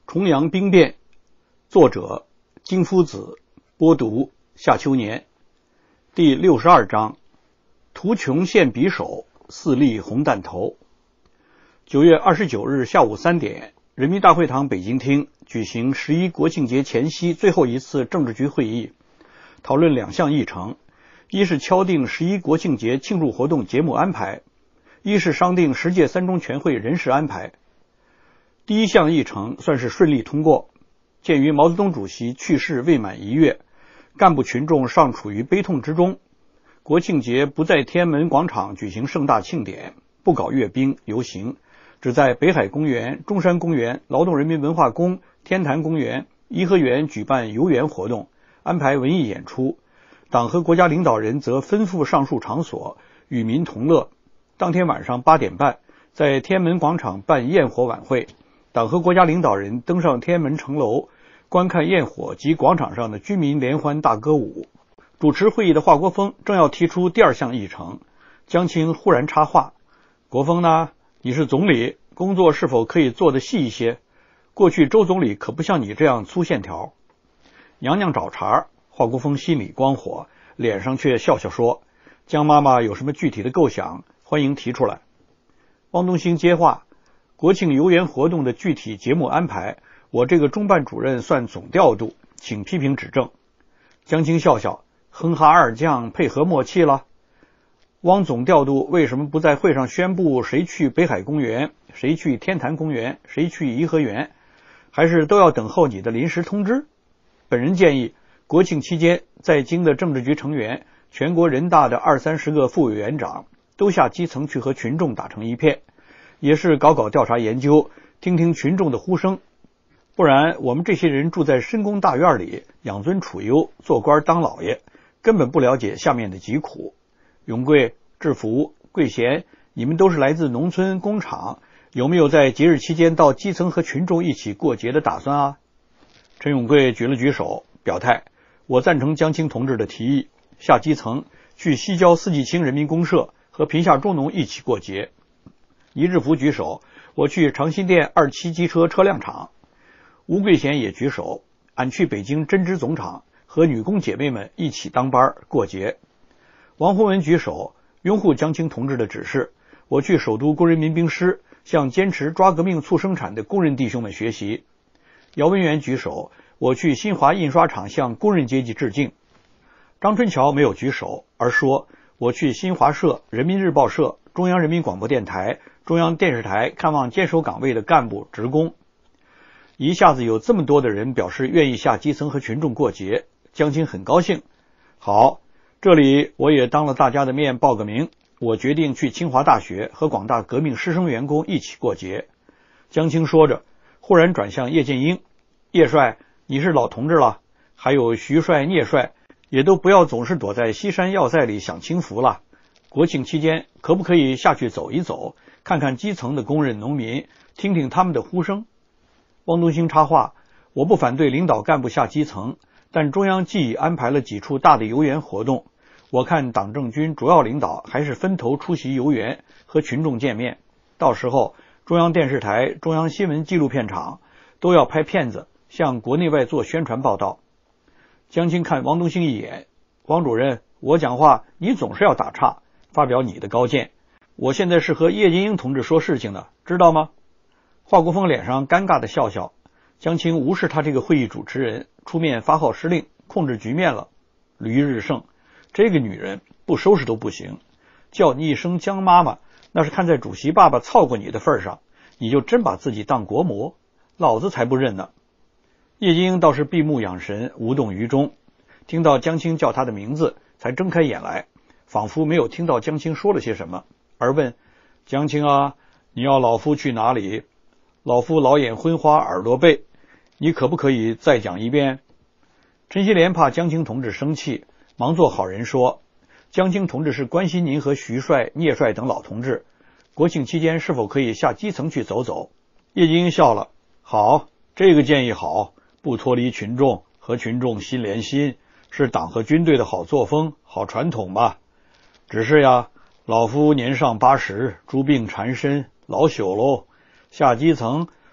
重阳兵变，作者金夫子，播读夏秋年。第62章，图穷献匕首，四立红弹头。9月29日下午3点，人民大会堂北京厅举行11国庆节前夕最后一次政治局会议，讨论2项议程：一是敲定11国庆节庆祝活动节目安排，一是商定10届3中全会人事安排。第一项议程算是顺利通过。鉴于毛泽东主席去世未满1月，干部群众尚处于悲痛之中，国庆节不在天安门广场举行盛大庆典，不搞阅兵游行，只在北海公园、中山公园、劳动人民文化宫、天坛公园、颐和园举办游园活动，安排文艺演出。党和国家领导人则吩咐上述场所与民同乐。当天晚上8点半，在天安门广场办焰火晚会，党和国家领导人登上天安门城楼，观看焰火及广场上的居民联欢大歌舞。主持会议的华国锋正要提出第2项议程，江青忽然插话：“国锋呢？你是总理，工作是否可以做得细一些？过去周总理可不像你这样粗线条。”娘娘找茬，华国锋心里光火，脸上却笑笑说：“江妈妈有什么具体的构想，欢迎提出来。”汪东兴接话：“国庆游园活动的具体节目安排，我这个中办主任算总调度，请批评指正。”江青笑笑：“哼哈二将配合默契了。汪总调度为什么不在会上宣布谁去北海公园，谁去天坛公园，谁去颐和园？还是都要等候你的临时通知？本人建议，国庆期间在京的政治局成员、全国人大的20-30个副委员长都下基层去和群众打成一片，也是搞调查研究，听听群众的呼声。不然我们这些人住在深宫大院里，养尊处优，做官当老爷，根本不了解下面的疾苦。永贵、志福、桂贤，你们都是来自农村工厂，有没有在节日期间到基层和群众一起过节的打算啊？”陈永贵举了举手，表态：“我赞成江青同志的提议，下基层去西郊四季青人民公社和贫下中农一起过节。”倪志福举手：“我去长辛店27机车车辆厂。”吴桂贤也举手：“俺去北京针织总厂和女工姐妹们一起当班过节。”王洪文举手，拥护江青同志的指示：“我去首都工人民兵师，向坚持抓革命促生产的工人弟兄们学习。”姚文元举手：“我去新华印刷厂向工人阶级致敬。”张春桥没有举手，而说：“我去新华社、人民日报社、中央人民广播电台、中央电视台看望坚守岗位的干部职工。”一下子有这么多的人表示愿意下基层和群众过节，江青很高兴。好，这里我也当了大家的面报个名，我决定去清华大学和广大革命师生员工一起过节。江青说着，忽然转向叶剑英：“叶帅，你是老同志了，还有徐帅、聂帅，也都不要总是躲在西山要塞里享清福了。国庆期间可不可以下去走一走，看看基层的工人农民，听听他们的呼声？”汪东兴插话：“我不反对领导干部下基层，但中央既已安排了几处大的游园活动，我看党政军主要领导还是分头出席游园，和群众见面。到时候中央电视台、中央新闻纪录片厂都要拍片子，向国内外做宣传报道。”江青看汪东兴一眼：“汪主任，我讲话你总是要打岔，发表你的高见。我现在是和叶剑英同志说事情的，知道吗？”华国锋脸上尴尬的笑笑。江青无视他这个会议主持人，出面发号施令，控制局面了。吕日胜，这个女人不收拾都不行，叫你一声江妈妈，那是看在主席爸爸操过你的份上，你就真把自己当国母，老子才不认呢。叶剑英倒是闭目养神，无动于衷，听到江青叫他的名字，才睁开眼来，仿佛没有听到江青说了些什么，而问：“江青啊，你要老夫去哪里？老夫老眼昏花，耳朵背，你可不可以再讲一遍？”陈锡联怕江青同志生气，忙做好人说：“江青同志是关心您和徐帅、聂帅等老同志，国庆期间是否可以下基层去走走？”叶剑英笑了：“好，这个建议好，不脱离群众，和群众心连心，是党和军队的好作风、好传统吧。只是呀，老夫年上80，诸病缠身，老朽喽。下基层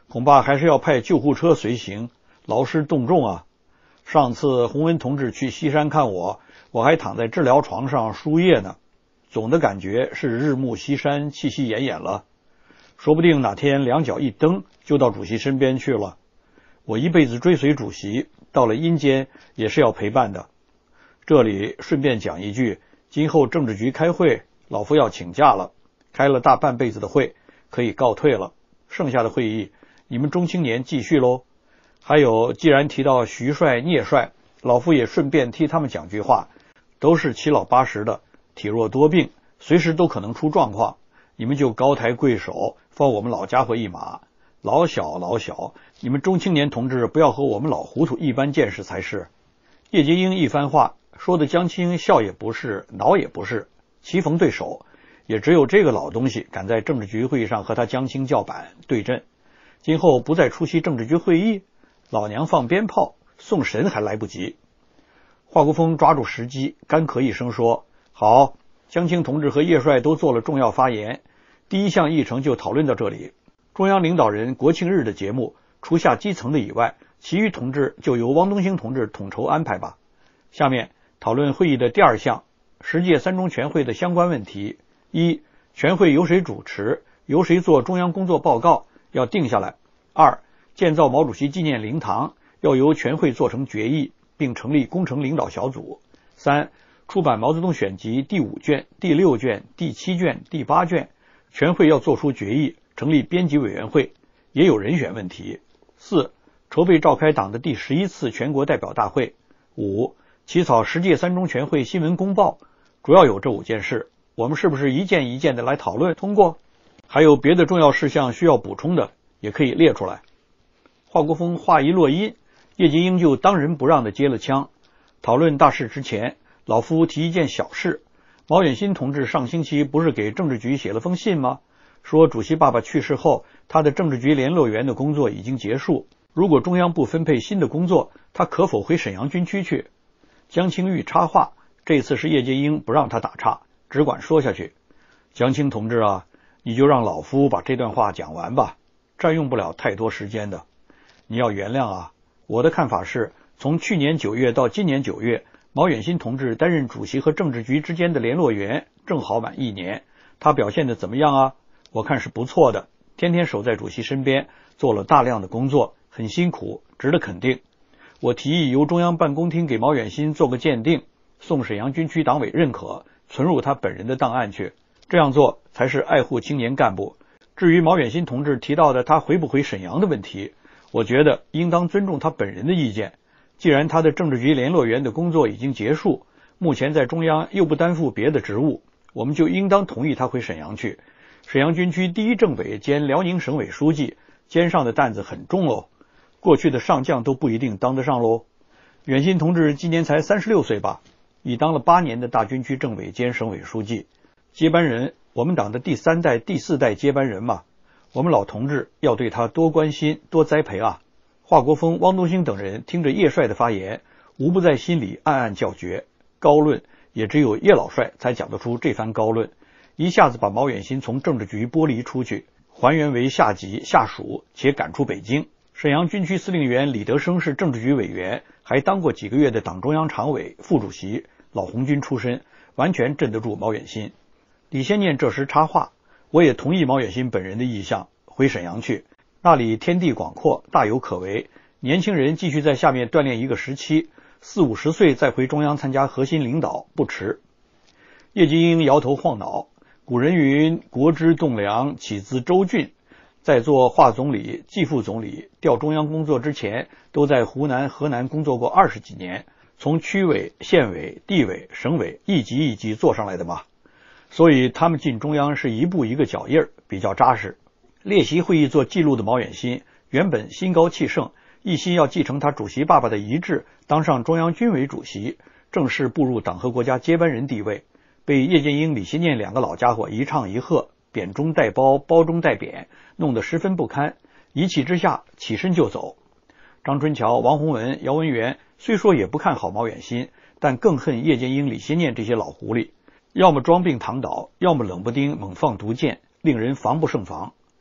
恐怕还是要派救护车随行，劳师动众啊。上次洪文同志去西山看我还躺在治疗床上输液呢，总的感觉是日暮西山，气息奄奄了，说不定哪天两脚一蹬就到主席身边去了。我一辈子追随主席，到了阴间也是要陪伴的。这里顺便讲一句，今后政治局开会，老夫要请假了，开了大半辈子的会，可以告退了，剩下的会议你们中青年继续喽。还有，既然提到徐帅、聂帅，老夫也顺便替他们讲句话，都是七老八十的，体弱多病，随时都可能出状况，你们就高抬贵手，放我们老家伙一马。老小，你们中青年同志不要和我们老糊涂一般见识才是。叶剑英一番话说的江青笑也不是，恼也不是，棋逢对手，也只有这个老东西敢在政治局会议上和他江青叫板对阵。今后不再出席政治局会议，老娘放鞭炮送神还来不及。华国锋抓住时机，干咳一声说：好，江青同志和叶帅都做了重要发言，第一项议程就讨论到这里。中央领导人国庆日的节目，除下基层的以外，其余同志就由汪东兴同志统筹安排吧。下面讨论会议的第二项，10届3中全会的相关问题。一、全会由谁主持，由谁做中央工作报告，要定下来。2、建造毛主席纪念灵堂，要由全会做成决议，并成立工程领导小组。3、出版毛泽东选集第5卷、第6卷、第7卷、第8卷，全会要做出决议，成立编辑委员会，也有人选问题。4、筹备召开党的第11次全国代表大会。5、起草10届3中全会新闻公报。主要有这5件事，我们是不是一件一件的来讨论通过？还有别的重要事项需要补充的，也可以列出来。华国锋话一落音，叶剑英就当仁不让的接了枪。讨论大事之前，老夫提一件小事。毛远新同志上星期不是给政治局写了封信吗？说主席爸爸去世后，他的政治局联络员的工作已经结束，如果中央不分配新的工作，他可否回沈阳军区去？江青玉插话，这次是叶剑英不让他打岔，只管说下去。江青同志啊，你就让老夫把这段话讲完吧，占用不了太多时间的。你要原谅啊，我的看法是，从去年9月到今年9月，毛远新同志担任主席和政治局之间的联络员，正好满1年。他表现得怎么样啊？我看是不错的，天天守在主席身边，做了大量的工作，很辛苦，值得肯定。我提议由中央办公厅给毛远新做个鉴定，送沈阳军区党委认可，存入他本人的档案去，这样做才是爱护青年干部。至于毛远新同志提到的他回不回沈阳的问题，我觉得应当尊重他本人的意见。既然他的政治局联络员的工作已经结束，目前在中央又不担负别的职务，我们就应当同意他回沈阳去。沈阳军区第1政委兼辽宁省委书记，肩上的担子很重喽，过去的上将都不一定当得上喽。远新同志今年才36岁吧，已当了8年的大军区政委兼省委书记，接班人，我们党的第3代、第4代接班人嘛，我们老同志要对他多关心、多栽培啊。华国锋、汪东兴等人听着叶帅的发言，无不在心里暗暗叫绝，高论也只有叶老帅才讲得出这番高论，一下子把毛远新从政治局剥离出去，还原为下级下属，且赶出北京。沈阳军区司令员李德生是政治局委员，还当过几个月的党中央常委、副主席，老红军出身，完全镇得住毛远新。李先念这时插话，我也同意毛远新本人的意向，回沈阳去，那里天地广阔，大有可为，年轻人继续在下面锻炼一个时期，40、50岁再回中央参加核心领导不迟。叶剑英摇头晃脑，古人云国之栋梁起自州郡，在做华总理、季副总理调中央工作之前，都在湖南、河南工作过20几年，从区委、县委、地委、省委一级一级做上来的嘛，所以他们进中央是一步一个脚印儿，比较扎实。列席会议做记录的毛远新原本心高气盛，一心要继承他主席爸爸的遗志，当上中央军委主席，正式步入党和国家接班人地位，被叶剑英、李先念2个老家伙一唱一和，贬中带褒，褒中带贬，弄得十分不堪，一气之下起身就走。张春桥、王洪文、姚文元虽说也不看好毛远新，但更恨叶剑英、李先念这些老狐狸，要么装病躺倒，要么冷不丁猛放毒箭，令人防不胜防。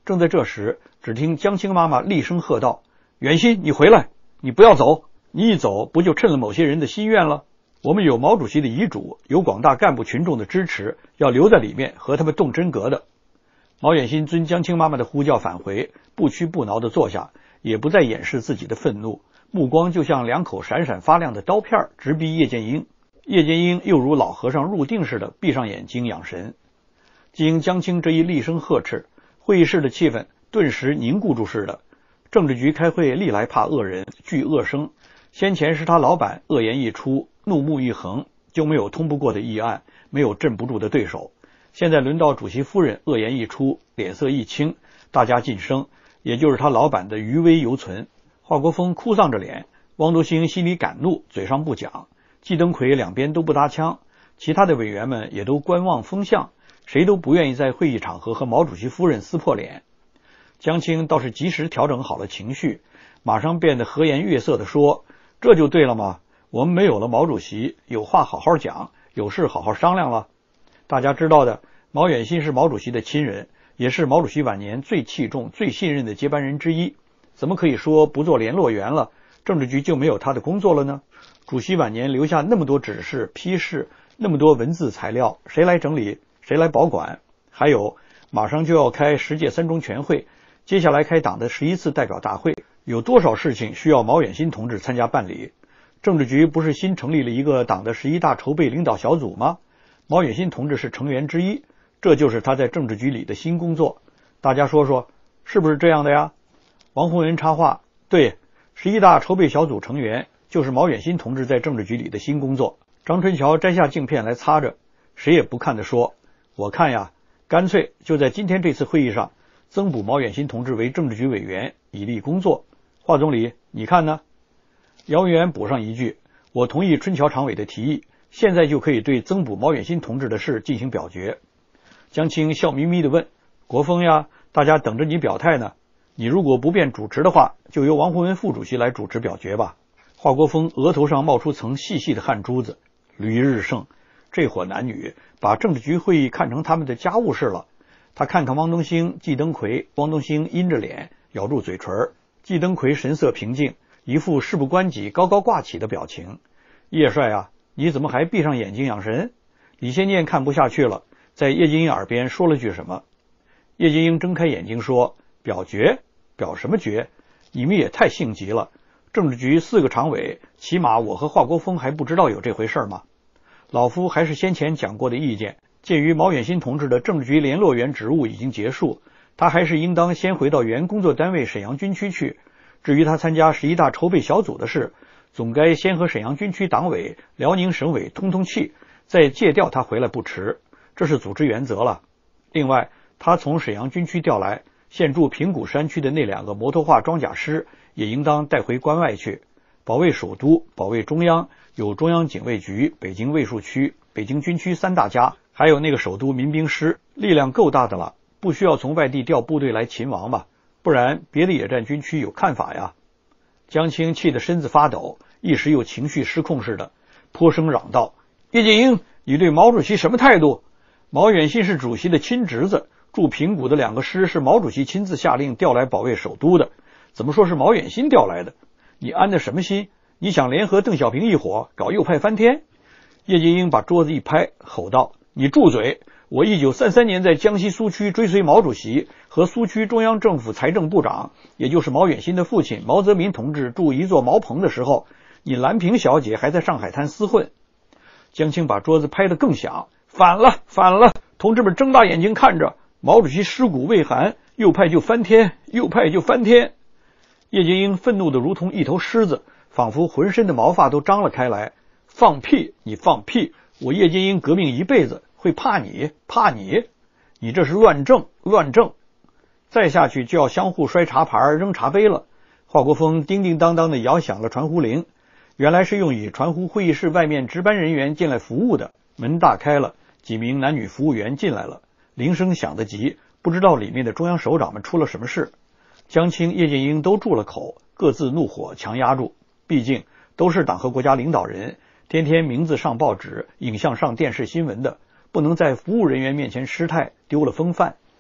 正在这时，只听江青妈妈厉声喝道：“远心，你回来，你不要走，你一走不就趁了某些人的心愿了？我们有毛主席的遗嘱，有广大干部群众的支持，要留在里面和他们动真格的。”毛远新遵江青妈妈的呼叫返回，不屈不挠地坐下，也不再掩饰自己的愤怒，目光就像两口闪闪发亮的刀片，直逼叶剑英。叶剑英又如老和尚入定似的闭上眼睛养神。经江青这一厉声呵斥，会议室的气氛顿时凝固住似的。政治局开会历来怕恶人，惧恶声。先前是他老板恶言一出，怒目一横，就没有通不过的议案，没有镇不住的对手。现在轮到主席夫人恶言一出，脸色一青，大家噤声，也就是他老板的余威犹存。华国锋哭丧着脸，汪东兴心里敢怒，嘴上不讲。季登奎两边都不搭腔，其他的委员们也都观望风向，谁都不愿意在会议场合和毛主席夫人撕破脸。江青倒是及时调整好了情绪，马上变得和颜悦色地说：“这就对了嘛，我们没有了毛主席，有话好好讲，有事好好商量了。大家知道的，毛远新是毛主席的亲人，也是毛主席晚年最器重、最信任的接班人之一，怎么可以说不做联络员了，政治局就没有他的工作了呢？主席晚年留下那么多指示、批示，那么多文字材料，谁来整理，谁来保管？还有，马上就要开10届3中全会，接下来开党的11次代表大会，有多少事情需要毛远新同志参加办理？政治局不是新成立了一个党的11大筹备领导小组吗？毛远新同志是成员之一，这就是他在政治局里的新工作。大家说说，是不是这样的呀？王洪文插话：对，11大筹备小组成员就是毛远新同志在政治局里的新工作。张春桥摘下镜片来擦着，谁也不看地说：我看呀，干脆就在今天这次会议上增补毛远新同志为政治局委员，以利工作。华总理，你看呢？姚文元补上一句：我同意春桥常委的提议，现在就可以对增补毛远新同志的事进行表决。江青笑眯眯地问：国锋呀，大家等着你表态呢。你如果不便主持的话，就由王洪文副主席来主持表决吧。华国锋额头上冒出层细细的汗珠子。吕日胜，这伙男女把政治局会议看成他们的家务事了。他看看汪东兴、季登奎，汪东兴阴着脸，咬住嘴唇，季登奎神色平静，一副事不关己、高高挂起的表情。叶帅啊，你怎么还闭上眼睛养神？李先念看不下去了，在叶剑英耳边说了句什么。叶剑英睁开眼睛说：表决？表什么决？你们也太性急了。政治局4个常委，起码我和华国锋还不知道有这回事吗？老夫还是先前讲过的意见，鉴于毛远新同志的政治局联络员职务已经结束，他还是应当先回到原工作单位沈阳军区去。至于他参加11大筹备小组的事，总该先和沈阳军区党委、辽宁省委通通气，再借调他回来不迟，这是组织原则了。另外，他从沈阳军区调来现驻平谷山区的那2个摩托化装甲师也应当带回关外去，保卫首都、保卫中央，有中央警卫局、北京卫戍区、北京军区3大家，还有那个首都民兵师，力量够大的了，不需要从外地调部队来勤王吧，不然别的野战军区有看法呀。江青气得身子发抖，一时又情绪失控似的，颇声嚷道：叶剑英，你对毛主席什么态度？毛远新是主席的亲侄子，驻平谷的2个师是毛主席亲自下令调来保卫首都的，怎么说是毛远新调来的？你安的什么心？你想联合邓小平一伙搞右派翻天？叶剑英把桌子一拍，吼道：你住嘴！我1933年在江西苏区追随毛主席和苏区中央政府财政部长，也就是毛远新的父亲毛泽民同志住一座茅棚的时候，你兰萍小姐还在上海滩厮混。江青把桌子拍得更响：反了，反了！同志们睁大眼睛看着，毛主席尸骨未寒，右派就翻天，右派就翻天！叶剑英愤怒得如同一头狮子，仿佛浑身的毛发都张了开来。放屁！你放屁！我叶剑英革命一辈子，会怕你？怕你？你这是乱政，乱政！再下去就要相互摔茶盘、扔茶杯了。华国锋叮叮当当地摇响了传呼铃，原来是用以传呼会议室外面值班人员进来服务的。门大开了，几名男女服务员进来了。铃声响得急，不知道里面的中央首长们出了什么事。江青、叶剑英都住了口，各自怒火强压住。毕竟都是党和国家领导人，天天名字上报纸，影像上电视新闻的，不能在服务人员面前失态，丢了风范。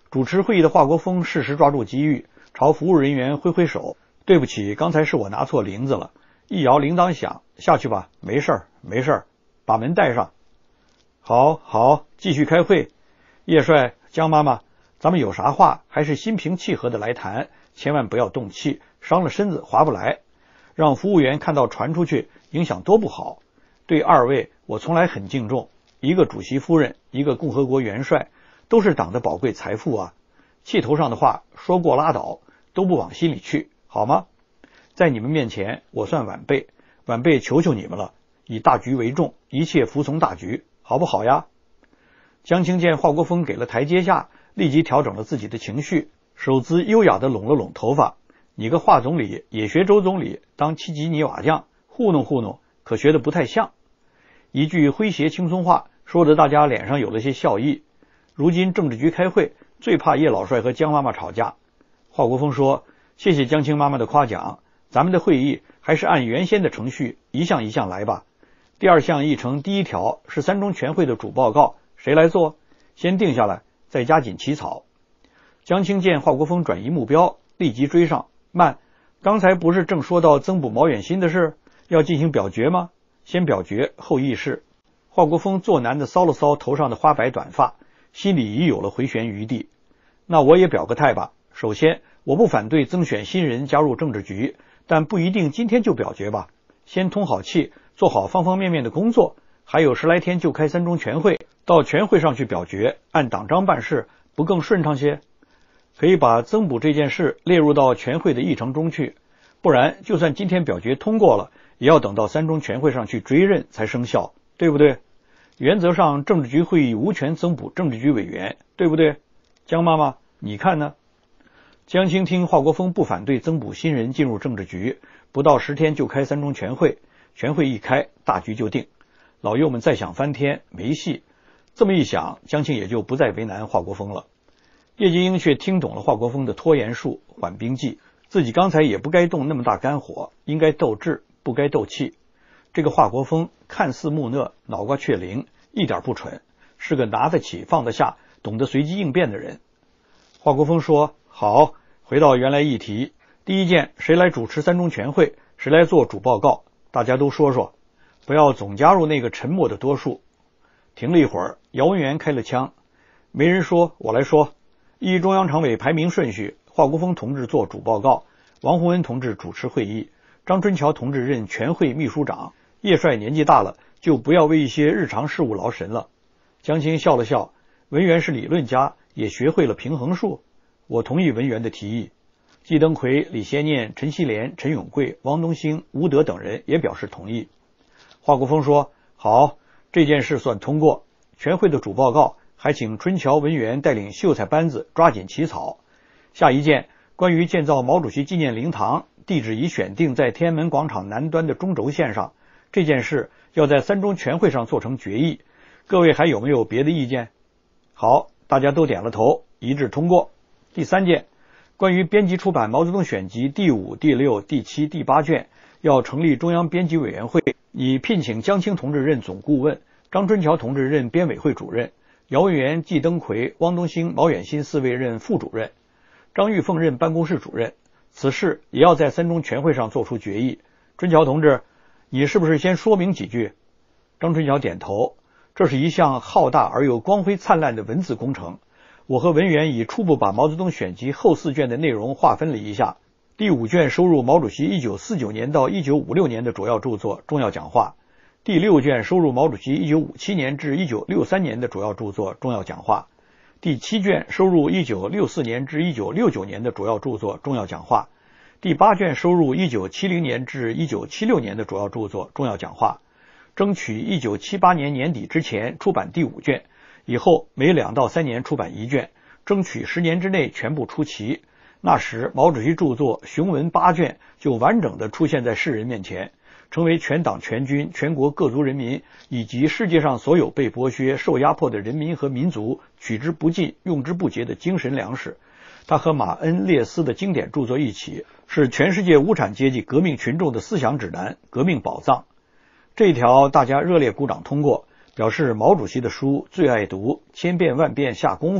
主持会议的华国锋适时抓住机遇，朝服务人员挥挥手：“对不起，刚才是我拿错铃子了。”一摇铃铛响，下去吧，没事儿，没事儿，把门带上。好，好，继续开会。叶帅，江妈妈，咱们有啥话还是心平气和的来谈，千万不要动气，伤了身子划不来。让服务员看到传出去，影响多不好。对二位，我从来很敬重，一个主席夫人，一个共和国元帅，都是党的宝贵财富啊。气头上的话说过拉倒，都不往心里去，好吗？在你们面前，我算晚辈，晚辈求求你们了，以大局为重，一切服从大局，好不好呀？江青见华国锋给了台阶下，立即调整了自己的情绪，手姿优雅地拢了拢头发。你个华总理也学周总理当七级泥瓦匠，糊弄糊弄，可学得不太像。一句诙谐轻松话，说得大家脸上有了些笑意。如今政治局开会，最怕叶老帅和江妈妈吵架。华国锋说：“谢谢江青妈妈的夸奖，咱们的会议还是按原先的程序，一项一项来吧。第二项议程第一条是三中全会的主报告，谁来做？先定下来，再加紧起草。”江青见华国锋转移目标，立即追上：“慢，刚才不是正说到增补毛远新的事，要进行表决吗？先表决后议事。”华国锋作难地搔了搔头上的花白短发，心里已有了回旋余地。那我也表个态吧。首先，我不反对增选新人加入政治局，但不一定今天就表决吧。先通好气，做好方方面面的工作，还有10来天就开三中全会，到全会上去表决，按党章办事，不更顺畅些？可以把增补这件事列入到全会的议程中去，不然就算今天表决通过了，也要等到三中全会上去追认才生效，对不对？原则上政治局会议无权增补政治局委员，对不对？江妈妈，你看呢？江青听华国锋不反对增补新人进入政治局，不到10天就开三中全会，全会一开，大局就定。老幼们再想翻天，没戏。这么一想，江青也就不再为难华国锋了。叶剑英却听懂了华国锋的拖延术、缓兵计，自己刚才也不该动那么大肝火，应该斗志，不该斗气。这个华国锋看似木讷，脑瓜却灵，一点不蠢，是个拿得起放得下，懂得随机应变的人。华国锋说：“好，回到原来议题，第一件，谁来主持三中全会，谁来做主报告，大家都说说，不要总加入那个沉默的多数。”停了一会儿，姚文元开了枪：“没人说，我来说。依中央常委排名顺序，华国锋同志做主报告，王洪恩同志主持会议，张春桥同志任全会秘书长。叶帅年纪大了，就不要为一些日常事务劳神了。”江青笑了笑：“文元是理论家，也学会了平衡术。我同意文元的提议。”季登奎、李先念、陈锡联、陈永贵、汪东兴、吴德等人也表示同意。华国锋说：“好，这件事算通过。全会的主报告还请春桥、文元带领秀才班子抓紧起草。下一件，关于建造毛主席纪念灵堂，地址已选定在天安门广场南端的中轴线上。这件事要在三中全会上做成决议。各位还有没有别的意见？”好，大家都点了头，一致通过。第三件，关于编辑出版《毛泽东选集》第5、第6、第7、第8卷，要成立中央编辑委员会，以聘请江青同志任总顾问，张春桥同志任编委会主任，姚文元、季登奎、汪东兴、毛远新4位任副主任，张玉凤任办公室主任。此事也要在三中全会上做出决议。春桥同志，你是不是先说明几句？张春桥点头：“这是一项浩大而又光辉灿烂的文字工程。我和文元已初步把毛泽东选集后4卷的内容划分了一下。第5卷收入毛主席1949年到1956年的主要著作、重要讲话；第6卷收入毛主席1957年至1963年的主要著作、重要讲话；第7卷收入1964年至1969年的主要著作、重要讲话；第8卷收入1970年至1976年的主要著作、重要讲话。争取1978年年底之前出版第5卷，以后每2到3年出版1卷，争取10年之内全部出齐。那时毛主席著作雄文8卷就完整的出现在世人面前，成为全党全军全国各族人民以及世界上所有被剥削受压迫的人民和民族取之不尽用之不竭的精神粮食。它和马恩列斯的经典著作一起，是全世界无产阶级革命群众的思想指南、革命宝藏。这一条大家热烈鼓掌通过，表示毛主席的书最爱读，千遍万遍下功夫，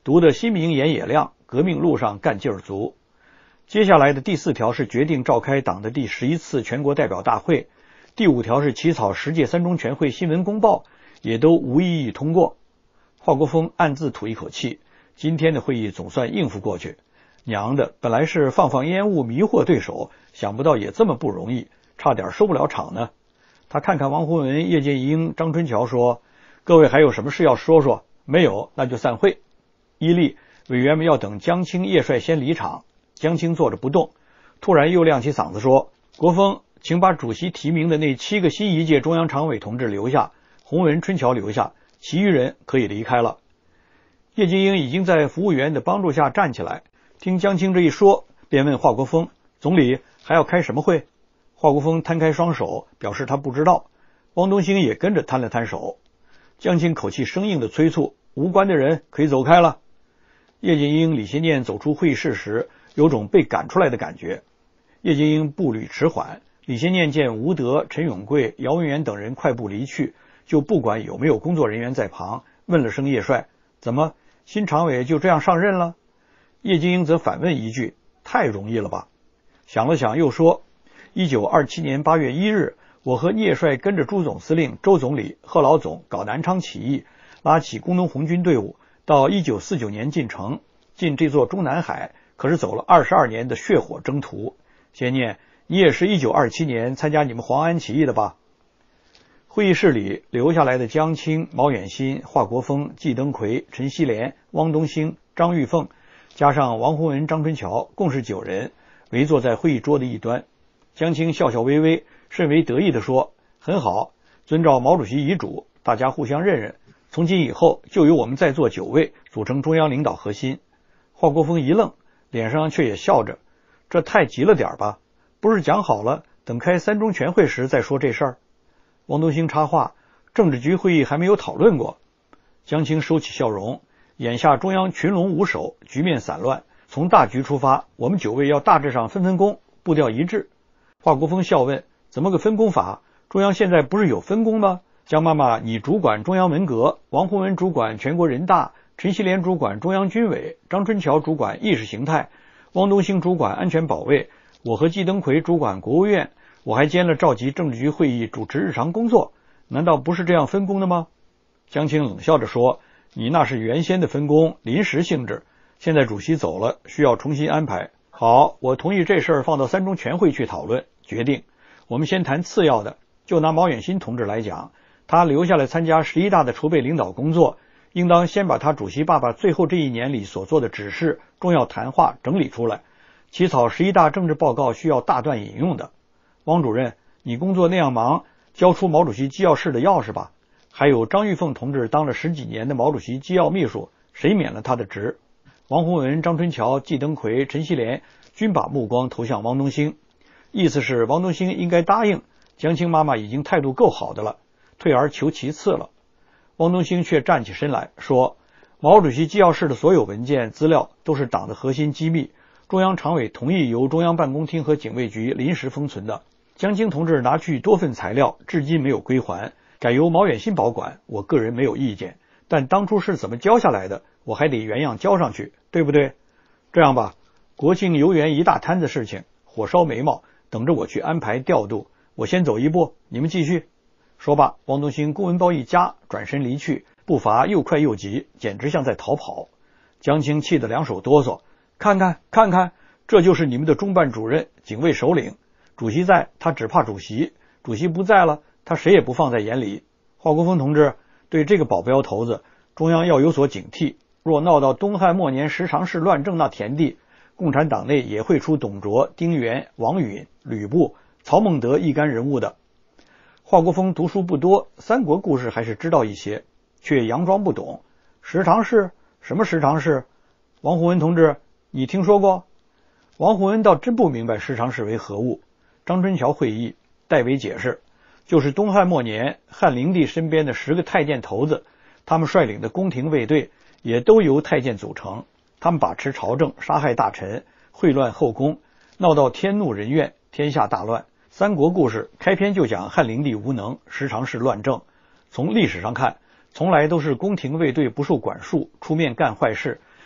读得心明眼也亮，革命路上干劲儿足。接下来的第4条是决定召开党的第11次全国代表大会，第5条是起草10届3中全会新闻公报，也都无异议通过。华国锋暗自吐一口气，今天的会议总算应付过去。娘的，本来是放放烟雾迷惑对手，想不到也这么不容易，差点收不了场呢。他看看王洪文、叶剑英、张春桥说：“各位还有什么事要说说？没有，那就散会。”依例，委员们要等江青、叶帅先离场。江青坐着不动，突然又亮起嗓子说：“国锋，请把主席提名的那7个新一届中央常委同志留下，洪文、春桥留下，其余人可以离开了。”叶剑英已经在服务员的帮助下站起来，听江青这一说，便问华国锋：“总理还要开什么会？”华国锋摊开双手，表示他不知道。汪东兴也跟着摊了摊手。江青口气生硬的催促：“无关的人可以走开了。”叶剑英、李先念走出会议室时，有种被赶出来的感觉。叶剑英步履迟缓，李先念见吴德、陈永贵、姚文元等人快步离去，就不管有没有工作人员在旁，问了声叶帅：“怎么，新常委就这样上任了？”叶剑英则反问一句：“太容易了吧？”想了想又说：“1927年8月1日，我和叶帅跟着朱总司令、周总理、贺老总搞南昌起义，拉起工农红军队伍，到1949年进城，进这座中南海，可是走了22年的血火征途。先念，你也是1927年参加你们黄安起义的吧？”会议室里留下来的江青、毛远新、华国锋、季登奎、陈锡联、汪东兴、张玉凤，加上王洪文、张春桥，共是9人，围坐在会议桌的一端。江青笑笑微微，甚为得意地说：“很好，遵照毛主席遗嘱，大家互相认认，从今以后就由我们在座9位组成中央领导核心。”华国锋一愣，脸上却也笑着：“这太急了点吧？不是讲好了，等开3中全会时再说这事儿？”汪东兴插话：“政治局会议还没有讨论过。”江青收起笑容：“眼下中央群龙无首，局面散乱，从大局出发，我们9位要大致上分工，步调一致。”华国锋笑问：“怎么个分工法？中央现在不是有分工吗？江妈妈，你主管中央文革，王洪文主管全国人大，陈锡联主管中央军委，张春桥主管意识形态，汪东兴主管安全保卫，我和季登奎主管国务院，我还兼了召集政治局会议，主持日常工作，难道不是这样分工的吗？”江青冷笑着说：“你那是原先的分工，临时性质，现在主席走了，需要重新安排。好，我同意这事儿放到3中全会去讨论决定。我们先谈次要的，就拿毛远新同志来讲，他留下来参加11大的筹备领导工作，应当先把他主席爸爸最后这1年里所做的指示、重要谈话整理出来。起草11大政治报告需要大段引用的。汪主任，你工作那样忙，交出毛主席机要室的钥匙吧。还有张玉凤同志当了10几年的毛主席机要秘书，谁免了他的职？”王洪文、张春桥、季登奎、陈锡联均把目光投向汪东兴，意思是王东兴应该答应，江青妈妈已经态度够好的了，退而求其次了。汪东兴却站起身来说：“毛主席机要室的所有文件资料都是党的核心机密，中央常委同意由中央办公厅和警卫局临时封存的。江青同志拿去多份材料，至今没有归还，改由毛远新保管，我个人没有意见，但当初是怎么交下来的，我还得原样交上去，对不对？这样吧，国庆游园一大摊子事情，火烧眉毛，等着我去安排调度，我先走一步，你们继续。”说罢，汪东兴公文包一夹，转身离去，步伐又快又急，简直像在逃跑。江青气得2手哆嗦：“看看，这就是你们的中办主任、警卫首领。主席在，他只怕主席；主席不在了，他谁也不放在眼里。华国锋同志，对这个保镖头子，中央要有所警惕。若闹到东汉末年十常侍乱政那田地，共产党内也会出董卓、丁原、王允、吕布、曹孟德一干人物的。”华国锋读书不多，三国故事还是知道一些，却佯装不懂。十常侍？什么十常侍？王洪文同志，你听说过？王洪文倒真不明白十常侍为何物。张春桥会议代为解释，就是东汉末年汉灵帝身边的10个太监头子，他们率领的宫廷卫队也都由太监组成，他们把持朝政，杀害大臣，秽乱后宫，闹到天怒人怨，天下大乱。三国故事开篇就讲汉灵帝无能，十常侍乱政。从历史上看，从来都是宫廷卫队不受管束，出面干坏事，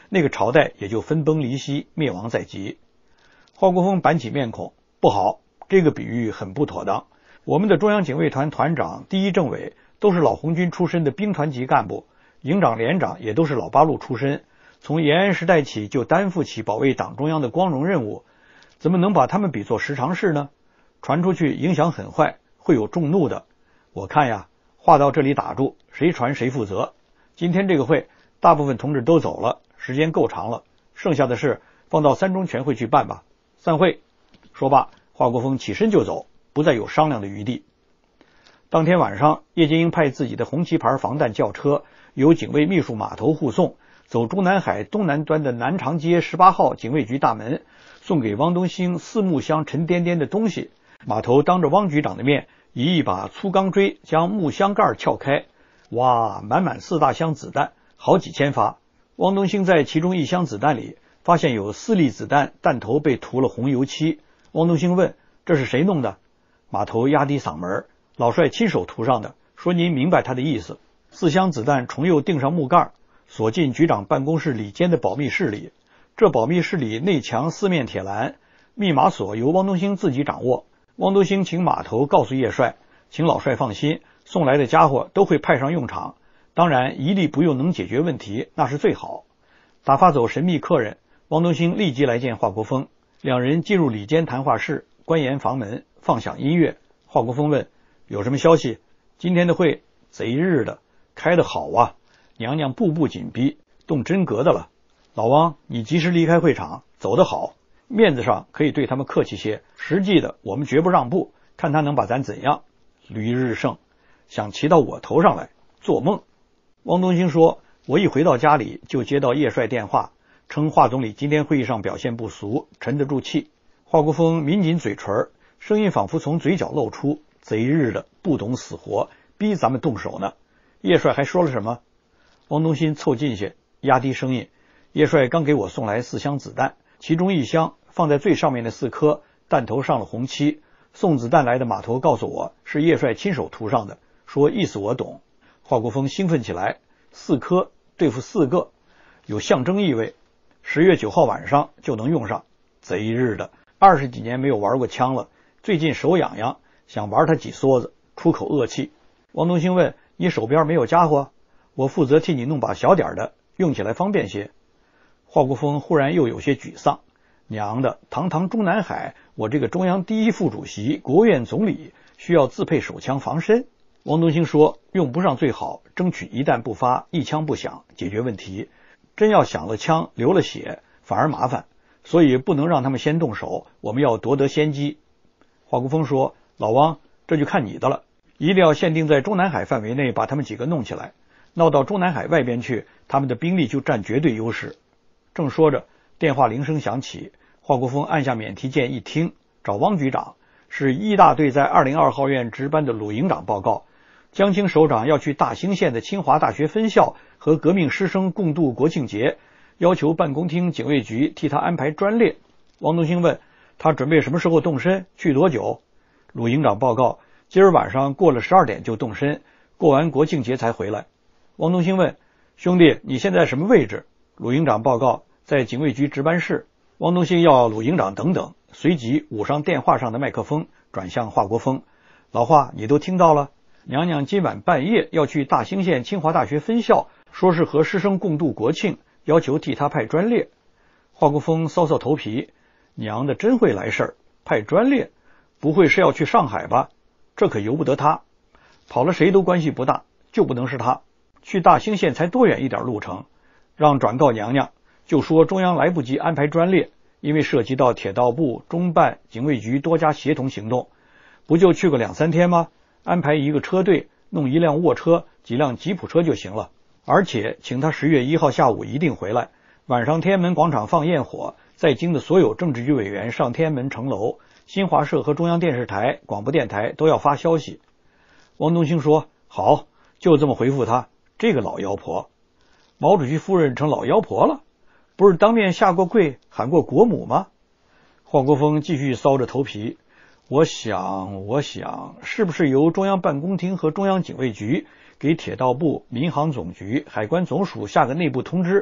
那个朝代也就分崩离析，灭亡在即。华国锋板起面孔，不好，这个比喻很不妥当。我们的中央警卫团团长、第一政委都是老红军出身的兵团级干部，营长、连长也都是老八路出身，从延安时代起就担负起保卫党中央的光荣任务，怎么能把他们比作十常侍呢？传出去影响很坏，会有众怒的。我看呀，话到这里打住，谁传谁负责。今天这个会，大部分同志都走了，时间够长了，剩下的事放到三中全会去办吧。散会。说罢，华国锋起身就走，不再有商量的余地。当天晚上，叶剑英派自己的红旗牌防弹轿车，由警卫秘书码头护送，走中南海东南端的南长街18号警卫局大门，送给汪东兴4木箱沉甸甸的东西。码头当着汪局长的面，以一把粗钢锥将木箱盖撬开，哇，满满4大箱子弹，好几千发。汪东兴在其中一箱子弹里发现有4粒子弹，弹头被涂了红油漆。汪东兴问：“这是谁弄的？”码头压低嗓门：“老帅亲手涂上的，说您明白他的意思。”4箱子弹重又钉上木盖，锁进局长办公室里间的保密室里。这保密室里内墙4面铁栏，密码锁由汪东兴自己掌握。汪东兴请码头告诉叶帅，请老帅放心，送来的家伙都会派上用场，当然一粒不用能解决问题，那是最好。打发走神秘客人，汪东兴立即来见华国锋，两人进入里间谈话室，关严房门，放响音乐。华国锋问：“有什么消息？今天的会贼日的，开得好啊，娘娘步步紧逼，动真格的了。老汪，你及时离开会场，走得好。面子上可以对他们客气些，实际的我们绝不让步，看他能把咱怎样。驴日胜，想骑到我头上来，做梦。”汪东兴说：“我一回到家里就接到叶帅电话，称华总理今天会议上表现不俗，沉得住气。”华国锋抿紧嘴唇，声音仿佛从嘴角露出：“贼日的，不懂死活，逼咱们动手呢。叶帅还说了什么？”汪东兴凑近些，压低声音：“叶帅刚给我送来4箱子弹，其中1箱放在最上面的4颗，弹头上了红漆。送子弹来的码头告诉我，是叶帅亲手涂上的，说意思我懂。”华国锋兴奋起来：“4颗对付4个，有象征意味。10月9号晚上就能用上。贼日的，20几年没有玩过枪了，最近手痒痒，想玩他几梭子，出口恶气。”汪东兴问：“你手边没有家伙？我负责替你弄把小点的，用起来方便些。”华国锋忽然又有些沮丧：“娘的，堂堂中南海，我这个中央第一副主席、国务院总理，需要自配手枪防身。”汪东兴说：“用不上最好，争取一弹不发，一枪不响，解决问题。真要响了枪，流了血，反而麻烦，所以不能让他们先动手，我们要夺得先机。”华国锋说：“老汪，这就看你的了，一定要限定在中南海范围内把他们几个弄起来，闹到中南海外边去，他们的兵力就占绝对优势。”正说着，电话铃声响起，华国锋按下免提键一听，找汪局长，是1大队在202号院值班的鲁营长报告，江青首长要去大兴县的清华大学分校和革命师生共度国庆节，要求办公厅警卫局替他安排专列。汪东兴问：“他准备什么时候动身？去多久？”鲁营长报告：“今儿晚上过了12点就动身，过完国庆节才回来。”汪东兴问：“兄弟，你现在什么位置？”鲁营长报告：“在警卫局值班室。”汪东兴要鲁营长等等，随即捂上电话上的麦克风，转向华国锋：“老华，你都听到了？娘娘今晚半夜要去大兴县清华大学分校，说是和师生共度国庆，要求替他派专列。”华国锋搔搔头皮：“娘的真会来事儿，派专列，不会是要去上海吧？这可由不得他，跑了谁都关系不大，就不能是他。去大兴县才多远一点路程，让转告娘娘，就说中央来不及安排专列，因为涉及到铁道部、中办、警卫局多家协同行动，不就去个2、3天吗？安排一个车队，弄1辆卧车、几辆吉普车就行了。而且请他10月1号下午一定回来，晚上天安门广场放焰火，在京的所有政治局委员上天安门城楼，新华社和中央电视台、广播电台都要发消息。”汪东兴说：“好，就这么回复他。这个老妖婆，毛主席夫人成老妖婆了，不是当面下过跪喊过国母吗？”华国锋继续搔着头皮：“我想，是不是由中央办公厅和中央警卫局给铁道部、民航总局、海关总署下个内部通知，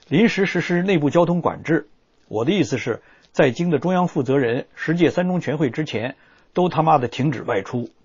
临时实施内部交通管制。我的意思是，在京的中央负责人10届三中全会之前，都他妈的停止外出。